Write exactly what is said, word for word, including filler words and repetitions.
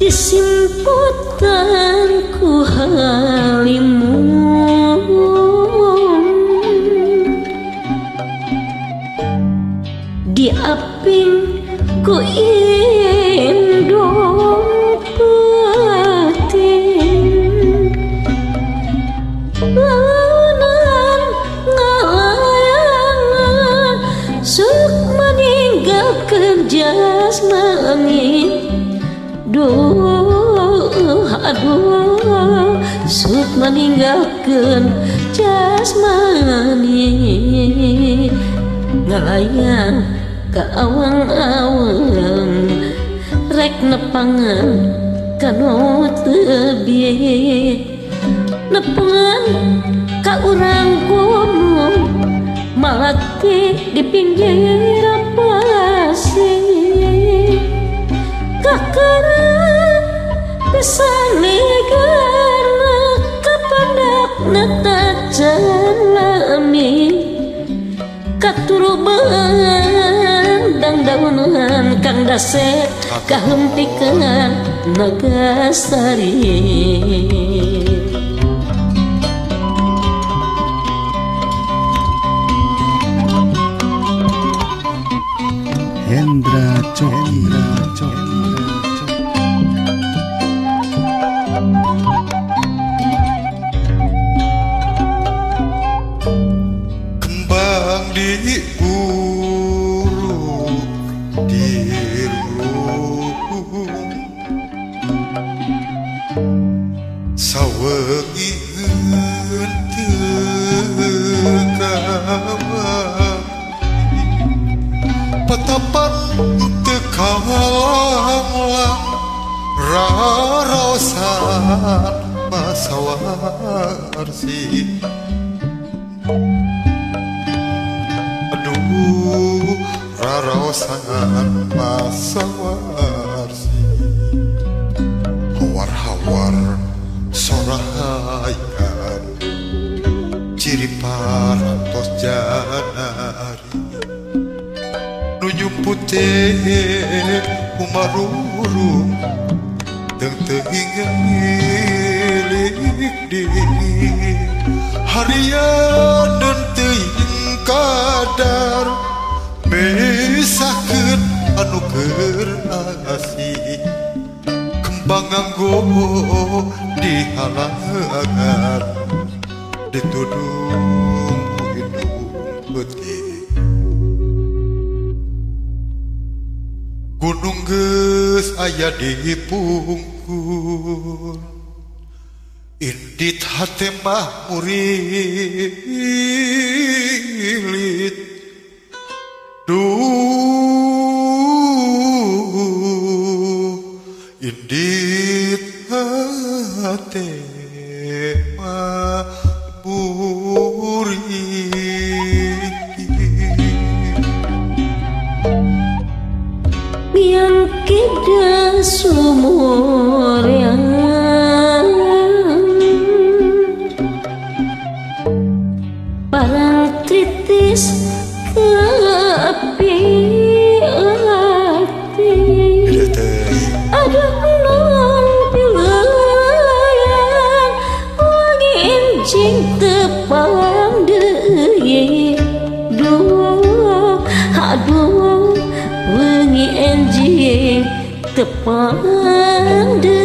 disimputan ku halimu diaping ku indung peting launan ngalayangan suk meninggalkan jasmani duh aduh suk meninggalkan jasmani ngalayang ka awang-awang rek nepangan kanu tebih nepangan ka urang gunung malati di pinggir pasir kakaran pisan negarna kapandak netajan lami katuruban dang daunan kang dasep kahempikeun Nagasari Hendra Coki kembang di guru di rumah sawegiheun teu kamari patapan teu kalanglang raraosan masawarsi aduh raraosan masawarsi hawar-hawar sorahaykan ciri parantos janari nuju putih umarurung teng teuing milik di harian dan teuing kadar misakeun anu keur asih kembang nganggo dihalangan ditudung hidung putih gunung geus aya di pungkur indit hate mah murilit duh indit hate mah murilit yang kita sumur yang parang tritis tapi hati ada non pilihan lagi encing tepang deui duh aduh wengi enjing tepang deui